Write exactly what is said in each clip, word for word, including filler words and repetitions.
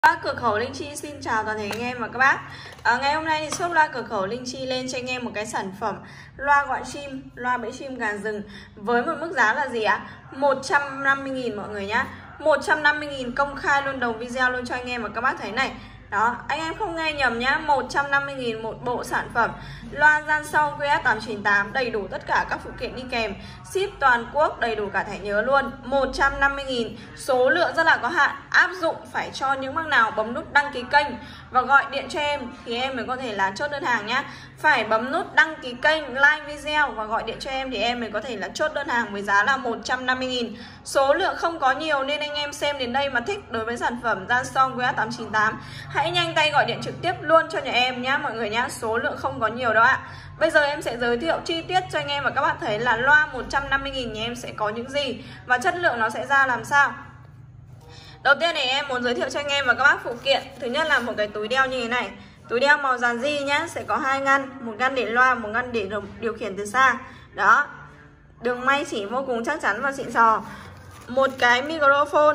Bác cửa khẩu Linh Chi xin chào toàn thể anh em và các bác. à, Ngày hôm nay thì shop loa cửa khẩu Linh Chi lên cho anh em một cái sản phẩm loa gọi chim, loa bẫy chim gà rừng với một mức giá là gì ạ? một trăm năm mươi nghìn mọi người nhá. Một trăm năm mươi nghìn công khai luôn, đầu video luôn cho anh em và các bác thấy này. Đó, anh em không nghe nhầm nhá, một trăm năm mươi nghìn một bộ sản phẩm loa gian sau Q S tám chín tám, đầy đủ tất cả các phụ kiện đi kèm, ship toàn quốc, đầy đủ cả thẻ nhớ luôn. Một trăm năm mươi nghìn, số lượng rất là có hạn, áp dụng phải cho những bác nào bấm nút đăng ký kênh và gọi điện cho em thì em mới có thể là chốt đơn hàng nhá. Phải bấm nút đăng ký kênh, like video và gọi điện cho em thì em mới có thể là chốt đơn hàng với giá là một trăm năm mươi nghìn. Số lượng không có nhiều nên anh em xem đến đây mà thích đối với sản phẩm Dansong Q S tám chín tám, hãy nhanh tay gọi điện trực tiếp luôn cho nhà em nhá mọi người nhá. Số lượng không có nhiều đâu ạ. Bây giờ em sẽ giới thiệu chi tiết cho anh em và các bạn thấy là loa một trăm năm mươi nghìn nhà em sẽ có những gì và chất lượng nó sẽ ra làm sao. Đầu tiên thì em muốn giới thiệu cho anh em và các bác phụ kiện. Thứ nhất là một cái túi đeo như thế này. Túi đeo màu dàn di nhá, sẽ có hai ngăn, một ngăn để loa, một ngăn để điều khiển từ xa. Đó. Đường may chỉ vô cùng chắc chắn và xịn sò. Một cái microphone,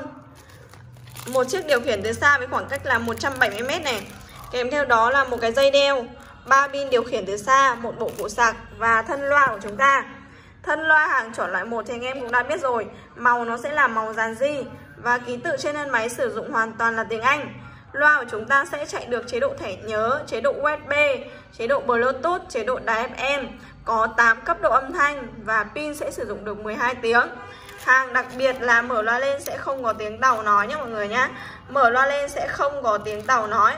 một chiếc điều khiển từ xa với khoảng cách là một trăm bảy mươi mét này. Kèm theo đó là một cái dây đeo, ba pin điều khiển từ xa, một bộ củ sạc và thân loa của chúng ta. Thân loa hàng chuẩn loại một thì anh em cũng đã biết rồi, màu nó sẽ là màu dàn di và ký tự trên thân máy sử dụng hoàn toàn là tiếng Anh. Loa của chúng ta sẽ chạy được chế độ thẻ nhớ, chế độ U S B, chế độ Bluetooth, chế độ đài F M, có tám cấp độ âm thanh và pin sẽ sử dụng được mười hai tiếng. Hàng đặc biệt là mở loa lên sẽ không có tiếng tàu nói nhé mọi người nhá. Mở loa lên sẽ không có tiếng tàu nói.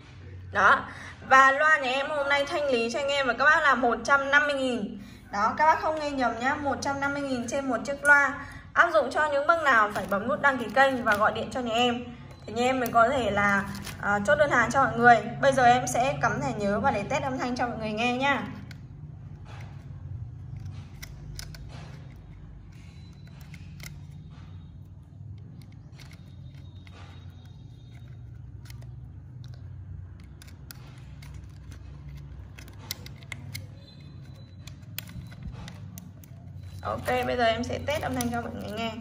Đó. Và loa nhà em hôm nay thanh lý cho anh em và các bác là một trăm năm mươi nghìn. Đó, các bác không nghe nhầm nhá, một trăm năm mươi nghìn trên một chiếc loa. Áp dụng cho những bác nào phải bấm nút đăng ký kênh và gọi điện cho nhà em thì nhà em mới có thể là uh, chốt đơn hàng cho mọi người. Bây giờ em sẽ cắm thẻ nhớ và để test âm thanh cho mọi người nghe nhá. Ok, bây giờ em sẽ test âm thanh cho mọi người nghe.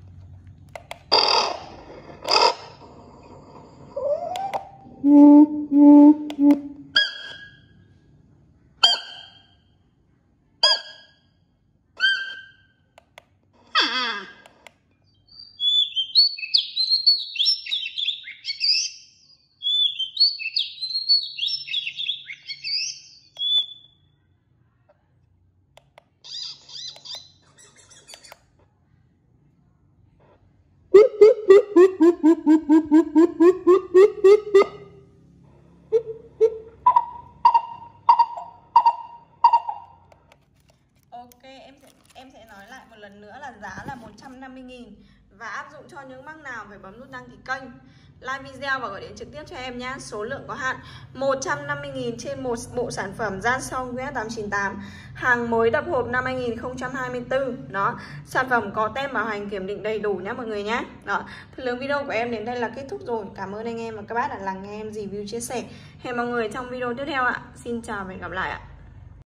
Ok, em sẽ, em sẽ nói lại một lần nữa là giá là một trăm năm mươi nghìn và áp dụng cho những bác nào phải bấm nút đăng ký kênh, like video và gọi điện trực tiếp cho em nhé. Số lượng có hạn, một trăm năm mươi nghìn trên một bộ sản phẩm Dansong Q S tám chín tám, hàng mới đập hộp năm hai nghìn không trăm hai mươi tư. Đó, sản phẩm có tem bảo hành kiểm định đầy đủ nhé mọi người nhé. Đó, thời lượng video của em đến đây là kết thúc rồi. Cảm ơn anh em và các bác đã lắng nghe em review chia sẻ. Hẹn mọi người trong video tiếp theo ạ. Xin chào và hẹn gặp lại ạ.